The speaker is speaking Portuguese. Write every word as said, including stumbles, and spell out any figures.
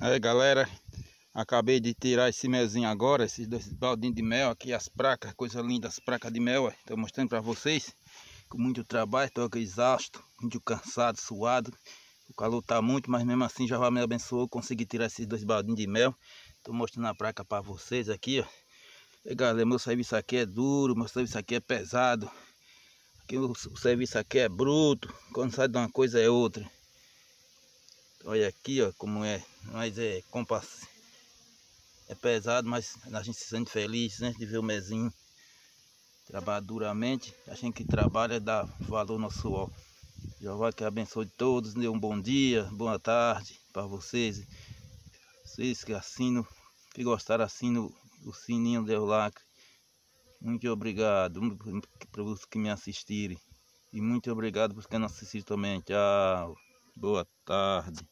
Aí galera, acabei de tirar esse melzinho agora, esses dois baldinhos de mel aqui, as placas, coisa linda, as placas de mel. Estou mostrando para vocês, com muito trabalho, estou exausto, muito cansado, suado. O calor tá muito, mas mesmo assim já me abençoou, consegui tirar esses dois baldinhos de mel. Estou mostrando a placa para vocês aqui, ó. E galera, meu serviço aqui é duro, meu serviço aqui é pesado. Aqui o, o serviço aqui é bruto, quando sai de uma coisa é outra. Olha aqui, ó, como é, mas é compasso. É pesado, mas a gente se sente feliz, né, de ver o mesinho trabalhar duramente. A gente que trabalha dá valor no suor. Jeová que abençoe todos, dê um bom dia, boa tarde para vocês. Vocês que assinam, que gostaram, assinam o sininho do like. Muito obrigado para os que me assistirem. E muito obrigado para os que não assistiram também. Tchau, boa tarde.